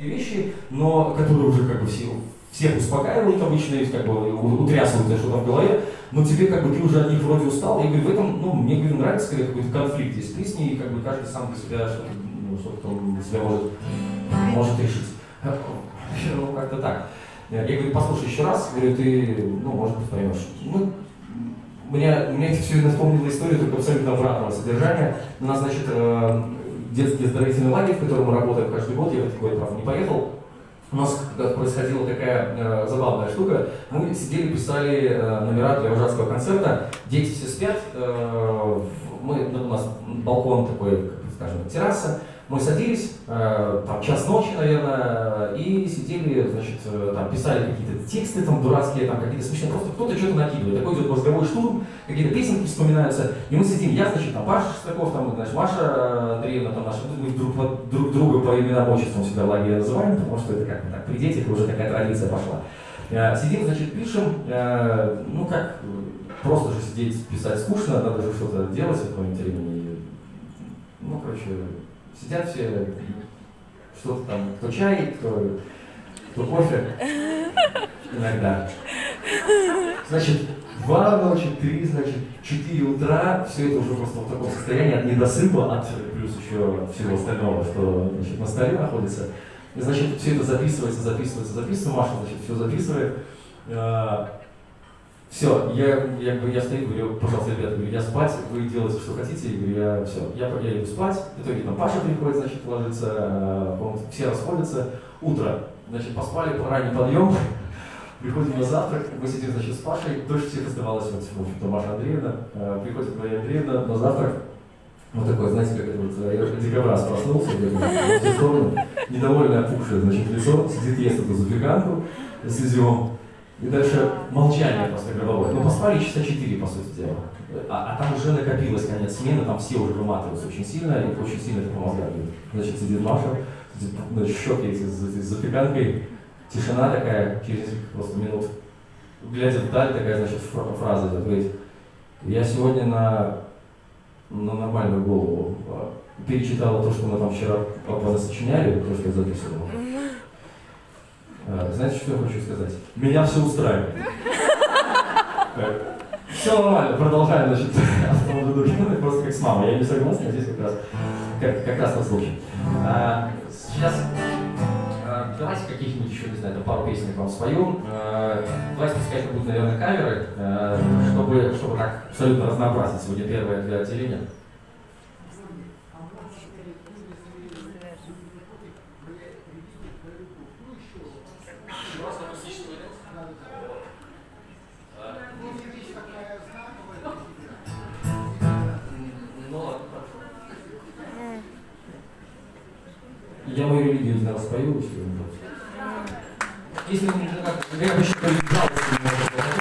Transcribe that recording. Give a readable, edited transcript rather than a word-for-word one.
вещи, но которые уже как бы всех успокаивают обычно, и как бы утрясывают, что там в голове, но тебе как бы ты уже от них вроде устал. Я говорю, в этом, ну, мне говорю, нравится, когда какой-то конфликт есть в песне, и как бы каждый сам для себя что-то для себя может решить. Ну, как-то так. Я говорю, послушай еще раз, говорю, ты, ну, может быть, поймешь. Ну, меня это все напомнило историю, только абсолютно обратного содержания. У нас, значит, детский оздоровительный лагерь, в котором мы работаем каждый год, я в этот год, правда, не поехал. У нас происходила такая забавная штука. Мы сидели, писали номера для вожатского концерта, дети все спят, у нас балкон такой, скажем, терраса. Мы садились, там, час ночи, наверное, и сидели, значит, там, писали какие-то тексты там дурацкие, там, какие-то смешные, просто кто-то что-то накидывает. Такой идет мозговой штурм, какие-то песенки вспоминаются, и мы сидим, я, значит, там, Паша Шестаков, там, значит, Маша Андреевна, там, наши, мы друг друга по именам, отчествам всегда в лагере называем, потому что это как-то так, при детях уже такая традиция пошла. Сидим, значит, пишем, ну, как, просто же сидеть, писать скучно, надо же что-то делать в каком-нибудь времени. Ну, короче, сидят все, что-то там, кто чай, кто кофе, иногда. Значит, 2 ночи, 3, значит, 4 утра, все это уже просто в таком состоянии от недосыпа, от плюс еще всего остального, что, значит, на столе находится. И, значит, все это записывается, Маша, значит, все записывает. Все, я стою, говорю, пожалуйста, ребята, говорю, я спать, вы делаете, что хотите, и говорю, я иду спать, в итоге там Паша приходит, значит, ложится, все расходятся, утро, значит, поспали, ранний подъем, приходим на завтрак, мы сидим, значит, с Пашей, дольше всех оставалась, вот, в общем-то, Маша Андреевна, приходит Мария Андреевна на завтрак, вот такой, знаете, как это вот, дикобраз проснулся, в эту сторону, недовольно опухшее, значит, лицо, сидит, ест эту запеканку с изюмом. И дальше молчание просто гробовое. Ну, поспали часа 4, по сути дела. А там уже накопилось конец смены, там все уже выматываются очень сильно, и очень сильно это по мозгам бьет. Значит, сидит Маша, значит, щеки с запеканкой, тишина такая, через несколько просто минут, глядя вдаль, такая, значит, фраза идет, говорит, я сегодня на нормальную голову перечитала то, что мы там вчера понасочиняли, то, что я записывал. Знаете, что я хочу сказать? Меня все устраивает. Все нормально, продолжаем, значит, просто как с мамой. Я не согласен, а здесь как раз на случай. Сейчас давайте каких-нибудь еще, не знаю, пару песен вам спою. Давайте пускай это будут, наверное, каверы, чтобы так абсолютно разнообразить сегодня первое для отделения. Я мою религию не распою, если вы не против. Если вы как я обычно жалость немного.